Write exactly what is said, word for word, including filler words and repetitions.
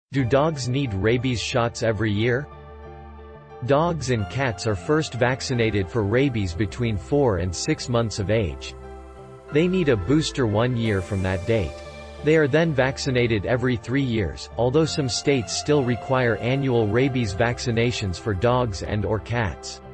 Do dogs need rabies shots every year? Dogs and cats are first vaccinated for rabies between four and six months of age. They need a booster one year from that date. They are then vaccinated every three years, although some states still require annual rabies vaccinations for dogs and or cats.